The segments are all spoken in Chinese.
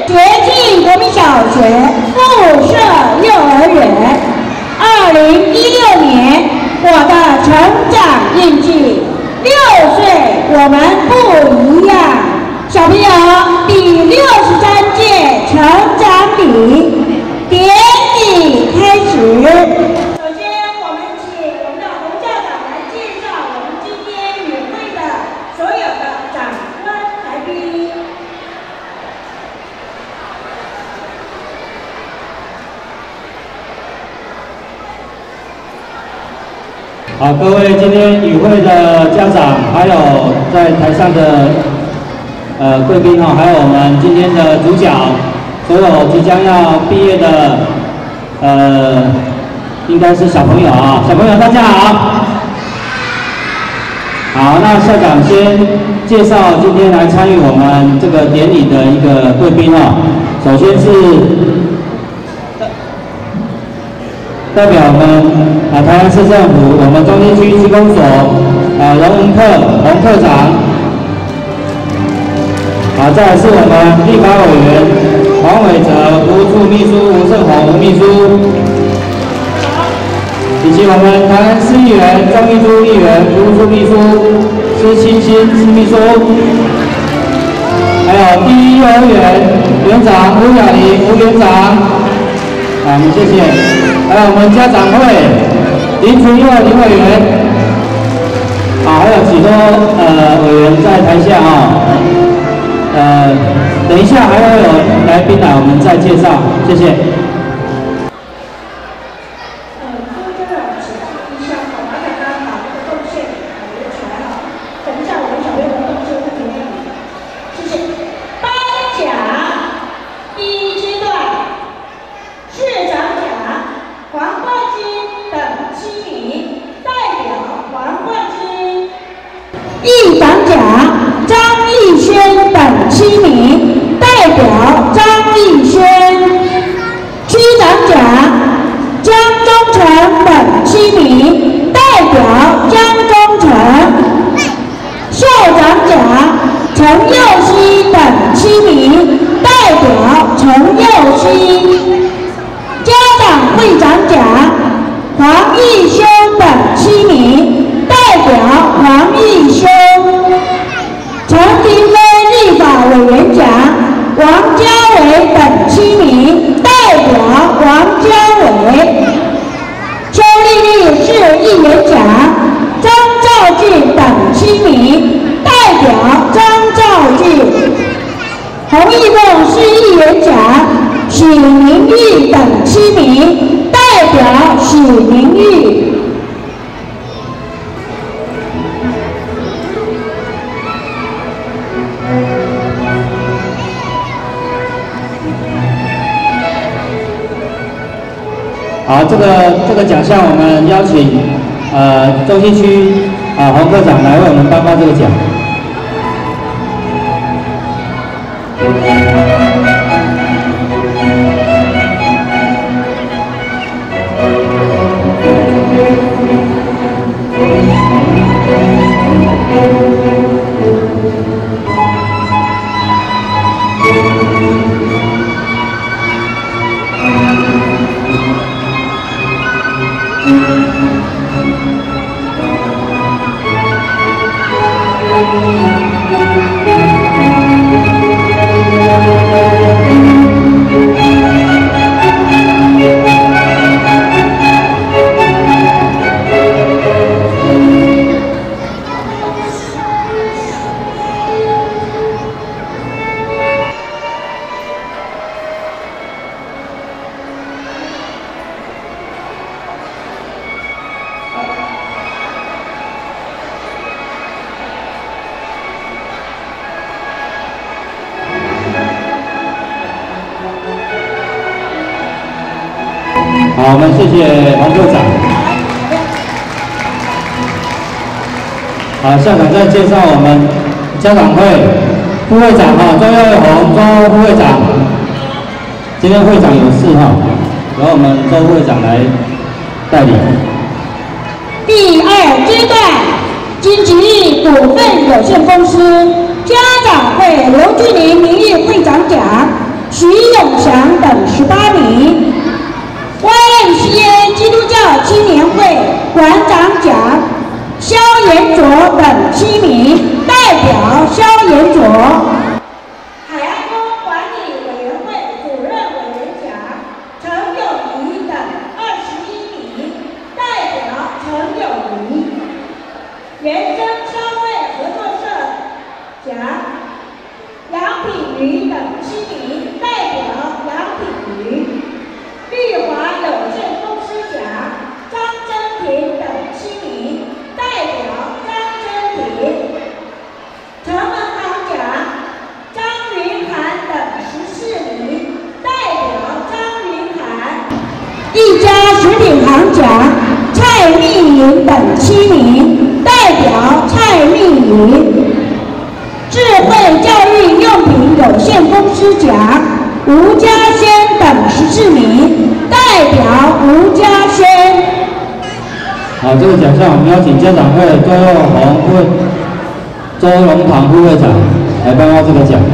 捷径国民小学附设幼儿园。2016年，我的成长印记，6岁我们不一样。小朋友，第63届成长礼典礼开始。 好，各位今天与会的家长，还有在台上的贵宾哈，还有我们今天的主角，所有即将要毕业的应该是小朋友啊，小朋友大家好。好，那校长先介绍今天来参与我们这个典礼的一个贵宾哦。首先是。 代表我们台南市政府我们中心区区公所荣文科洪科长，好，再来是我们立法委员黄伟哲服务处秘书吴胜宏吴秘书，以及我们台南市议员张玉珠议员服务处秘书施清新施秘书，还有第一幼儿园园长吴雅玲吴园长，好，我们谢谢。 还有我们家长会林纯佑林委员，好，还有许多委员在台下啊，等一下还会有来宾来，我们再介绍，谢谢。 议长奖张义轩等7名，代表张义轩；区长奖江忠诚等7名，代表江忠诚；校长奖陈佑熙等7名，代表陈佑熙；家长会长奖黄义修等7名。 代表黄义修，陈廷飞立法委员奖王家伟等7名，代表王家伟；邱丽丽市议员奖张兆俊等7名，代表张兆俊；洪义梦市议员奖许明玉等7名，代表许明玉。 好，这个奖项我们邀请中心区洪科长来为我们颁发这个奖。好，我们谢谢黄科长。好，校长再介绍我们家长会副会长庄耀宏周副会长。今天会长有事由我们周会长来代理。 第2阶段，金吉利股份有限公司家长会刘俊霖名誉会长奖。 徐永祥等18名。YMCA 基督教青年会馆长奖萧延卓等7名，代表萧延卓。海洋宫管理委员会主任委员奖陈永仪等21名，代表陈永仪。原生消费合作社奖杨品瑜等7名，代表杨品瑜。绿华有限公司奖张真平等7名，代表张真平。城门行奖张云涵等14名，代表张云涵。一家食品行奖蔡蜜云等7名，代表蔡蜜云。智慧教育用品有限公司奖吴家轩等14名，代表吴家轩。 好，这个奖项我们邀请家长会周荣堂副会长来颁发这个奖。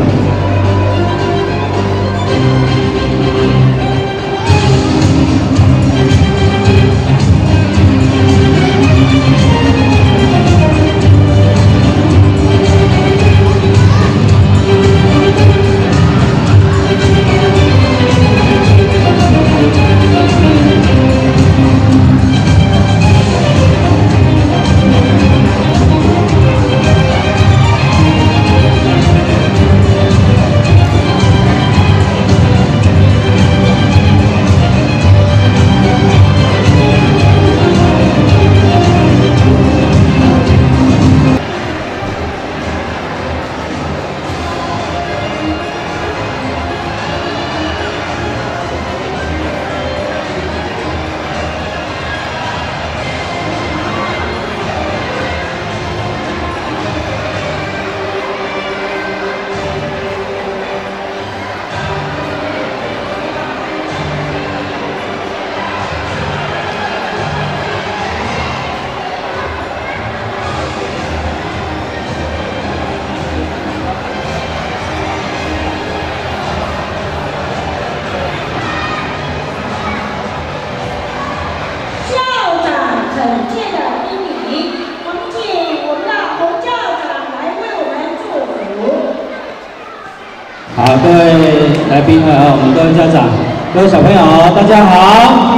好，各位来宾还有我们各位家长、各位小朋友，大家好！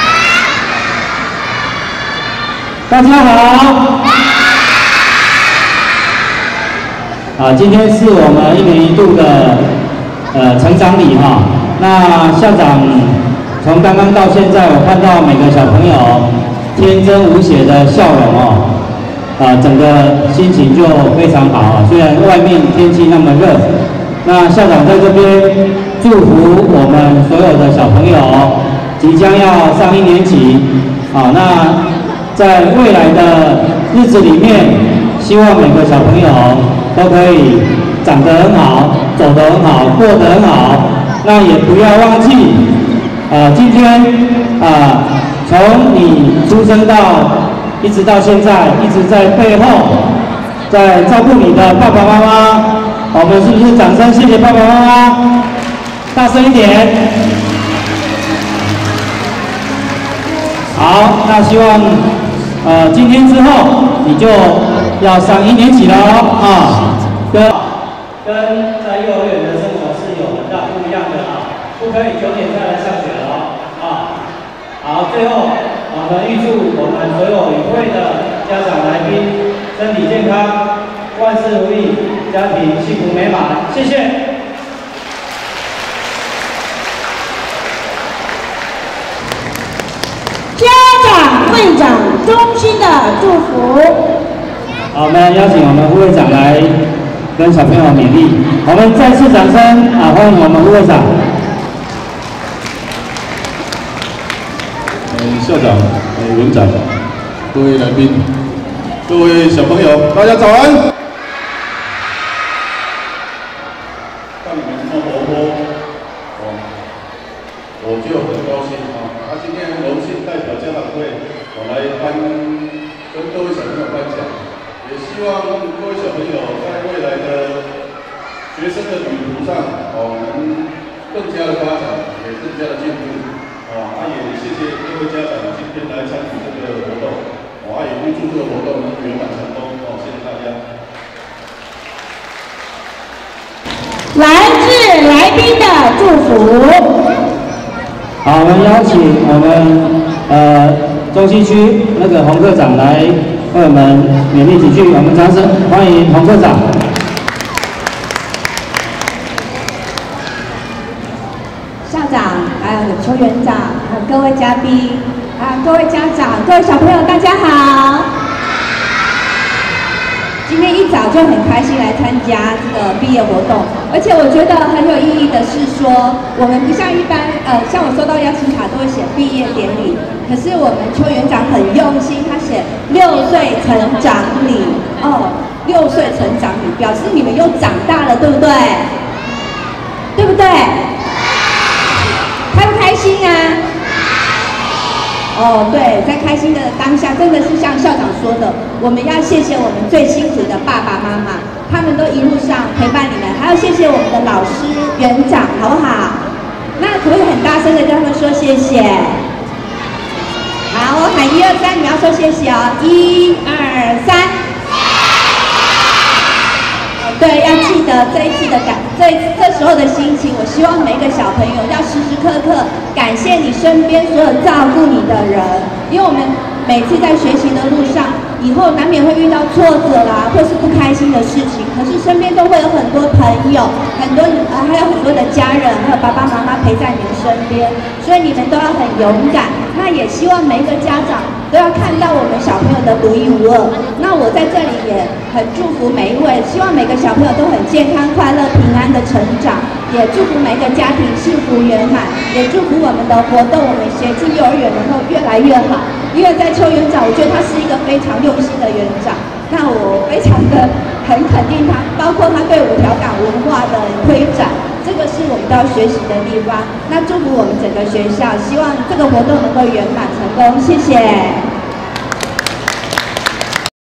大家好！啊，今天是我们1年1度的成长礼哈。那校长从刚刚到现在，我看到每个小朋友天真无邪的笑容哦，整个心情就非常好啊。虽然外面天气那么热。那校长在这边祝福我们所有的小朋友即将要上1年级，好，那在未来的日子里面，希望每个小朋友都可以长得很好，走得很好，过得很好。那也不要忘记，今天从你出生一直到现在，一直在背后在照顾你的爸爸妈妈。我们是不是掌声谢谢爸爸妈妈？大声一点。好，那希望今天之后你就要上1年级了啊，跟在幼儿园的生活是有很大不一样的啊，不可以9点再来上学了啊。好，最后我们预祝我们所有与会的家长来宾身体健康。万事如意，家庭幸福美满，谢谢。 家长会长衷心的祝福。 好，我们邀请我们副会长来跟小朋友勉励。我们再次掌声欢迎我们副会长。 校长、园长、各位来宾、各位小朋友，大家早安。我就很高兴今天荣幸代表家长会，我来跟各位小朋友颁奖，也希望各位小朋友在未来的学生的旅途上，能更加的发展，也更加的进步。也谢谢各位家长今天来参与这个活动，也预祝这个活动能圆满成功。谢谢大家。 来自来宾的祝福。 好，我们邀请我们中西区那个洪科长来为我们勉励几句，我们掌声欢迎洪科长。 校长，还有邱园长，还有各位嘉宾，还有各位家长，各位小朋友，大家好。今天一早就很开心来参加这个毕业活动，而且我觉得很有意义的是说，我们不像一般像我收到邀请卡都会写毕业典礼，可是我们邱园长很用心，他写6岁成长礼，6岁成长礼，表示你们又长大了，对不对？对不对？开不开心啊？对，在开心的当下，真的是像校长说的，我们要谢谢我们最辛苦的爸爸妈妈，他们都一路上陪伴你们，还要谢谢我们的老师、园长，好不好？那可不可以很大声的跟他们说谢谢？好，我喊1、2、3，你们要说谢谢哦，1、2、3。对，要记得这一次的这时候的心情。我希望每一个小朋友要时时刻刻感谢你身边所有照顾你的人，因为我们每次在学习的路上，以后难免会遇到挫折啦，或是不开心的事情，可是身边都会有很多朋友，还有很多的家人，还有爸爸妈妈陪在你们身边，所以你们都要很勇敢。那也希望每一个家长都要看到我们小朋友的独一无二。那我在这里也很祝福每一位，希望每个小朋友都很健康、快乐、平安的成长，也祝福每一个家庭幸福圆满，也祝福我们的活动，我们协进幼儿园能够越来越好。因为在邱园长，我觉得他是一个非常用心的园长，那我非常的很肯定他，包括他对5条港文化的推展，这个是我们都要学习的地方。那祝福我们整个学校，希望这个活动能够圆满成功，谢谢。